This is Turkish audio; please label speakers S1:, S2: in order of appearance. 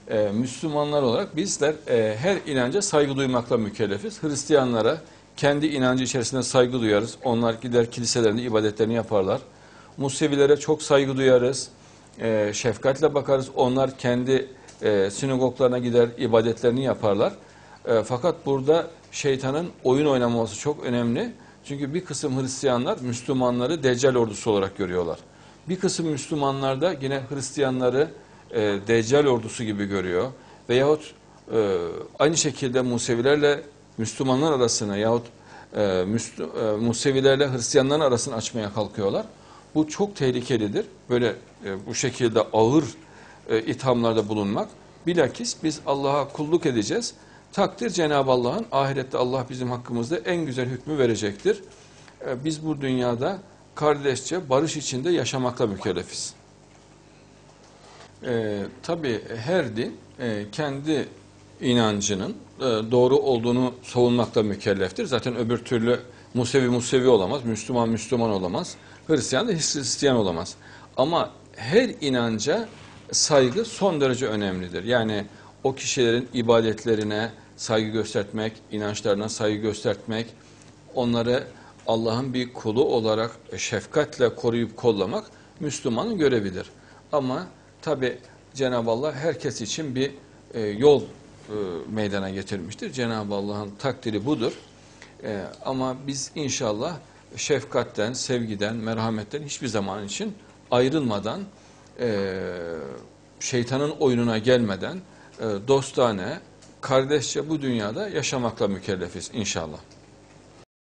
S1: Müslümanlar olarak bizler her inanca saygı duymakla mükellefiz. Hristiyanlara kendi inancı içerisinde saygı duyarız. Onlar gider kiliselerinde ibadetlerini yaparlar. Musevilere çok saygı duyarız. Şefkatle bakarız. Onlar kendi sinagoglarına gider ibadetlerini yaparlar. Fakat burada şeytanın oyun oynaması çok önemli. Çünkü bir kısım Hristiyanlar Müslümanları Deccal ordusu olarak görüyorlar. Bir kısım Müslümanlar da yine Hristiyanları Deccal ordusu gibi görüyor. Veyahut aynı şekilde Musevilerle Müslümanlar arasını yahut Musevilerle Hristiyanların arasını açmaya kalkıyorlar. Bu çok tehlikelidir. Böyle bu şekilde ağır ithamlarda bulunmak. Bilakis biz Allah'a kulluk edeceğiz. Takdir Cenab-ı Allah'ın, ahirette Allah bizim hakkımızda en güzel hükmü verecektir. Biz bu dünyada kardeşçe barış içinde yaşamakla mükellefiz. Tabii her din kendi inancının doğru olduğunu savunmakla mükelleftir. Zaten öbür türlü Musevi olamaz, Müslüman olamaz, Hristiyan da Hristiyan olamaz. Ama her inanca saygı son derece önemlidir. Yani o kişilerin ibadetlerine saygı göstermek, inançlarına saygı göstermek, onları Allah'ın bir kulu olarak şefkatle koruyup kollamak Müslümanın görevidir. Ama tabi Cenab-ı Allah herkes için bir yol meydana getirmiştir. Cenab-ı Allah'ın takdiri budur. Ama biz inşallah şefkatten, sevgiden, merhametten hiçbir zaman için ayrılmadan, şeytanın oyununa gelmeden dostane, kardeşçe bu dünyada yaşamakla mükellefiz inşallah.